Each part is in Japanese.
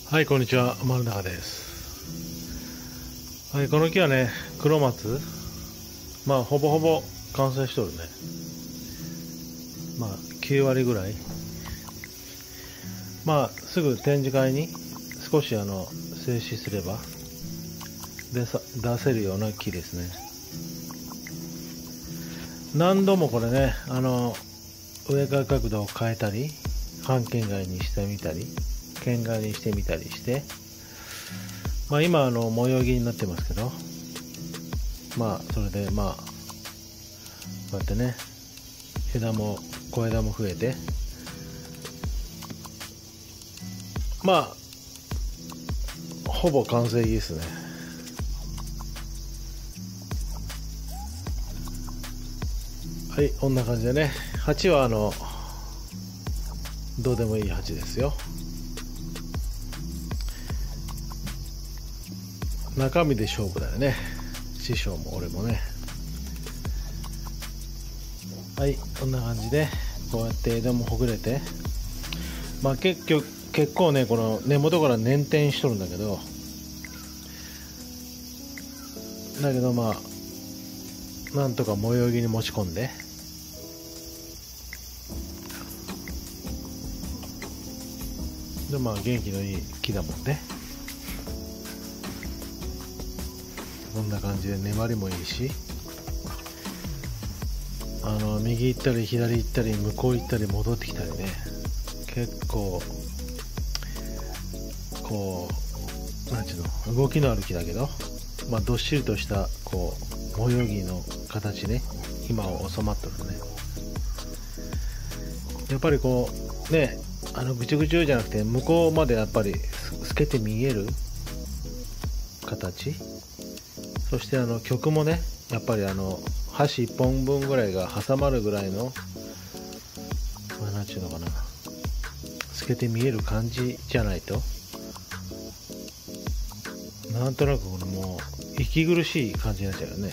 はい、こんにちは。丸永です。はい、この木はね、黒松。ほぼほぼ完成しとるね。9割ぐらい。すぐ展示会に少し静止すれば出せるような木ですね。何度もこれね、植え替え角度を変えたり、半圏外にしてみたり、県外にしてみたりして、今模様木になってますけど、それでこうやってね、小枝も増えて、ほぼ完成木ですね。はい、こんな感じでね、鉢はどうでもいい鉢ですよ。中身で勝負だよね。師匠も俺もね。はい、こんな感じでこうやって枝もほぐれて、結構ね、この根元から捻転しとるんだけどなんとか模様木に持ち込んで、元気のいい木だもんね。こんな感じで粘りもいいし、右行ったり左行ったり向こう行ったり戻ってきたりね、結構こうなんちゅうの、動きのある木だけど、どっしりとしたこう模様木の形ね、今は収まっとるね。やっぱりこうね、ぐちゅぐちゅじゃなくて、向こうまでやっぱり透けて見える形、そして曲もね、やっぱり箸1本分ぐらいが挟まるぐらいの、なんちゅうのかな、透けて見える感じじゃないと、なんとなくもう息苦しい感じになっちゃうよね。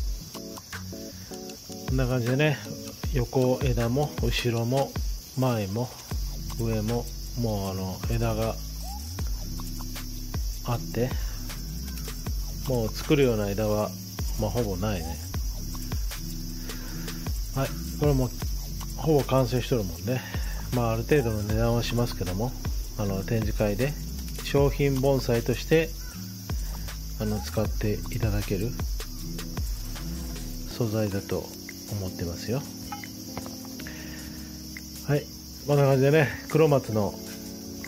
こんな感じでね、横枝も後ろも前も上ももう枝があって、もう作るような枝はほぼないね。はい、これもほぼ完成しとるもんね。ある程度の値段はしますけども、展示会で商品盆栽として使っていただける素材だと思ってますよ。はい、こんな感じでね、黒松の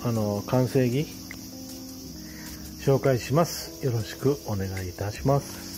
完成木紹介します。よろしくお願いいたします。